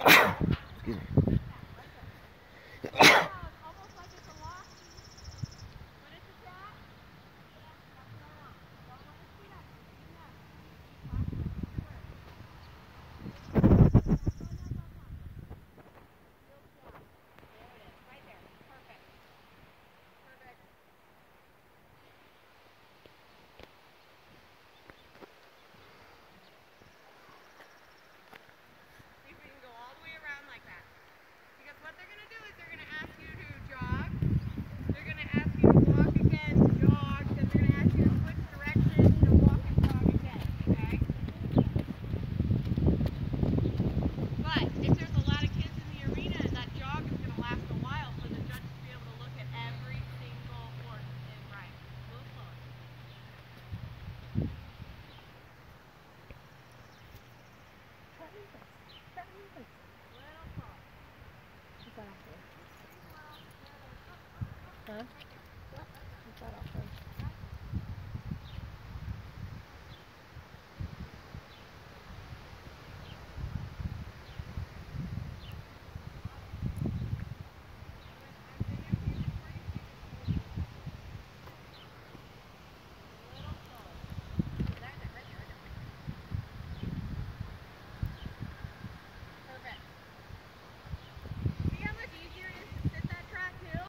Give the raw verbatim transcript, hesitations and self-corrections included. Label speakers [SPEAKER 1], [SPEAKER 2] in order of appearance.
[SPEAKER 1] Excuse me.
[SPEAKER 2] What they're going to do is they're going to ask you to jog, they're going to ask you to walk again, jog, then they're going to ask you to switch directions to walk and jog again, okay? But if there's a lot of kids in the arena, that jog is going to last a while for the judge to be able to look at every single horse and right. A little slower.
[SPEAKER 3] Huh? Is that off there?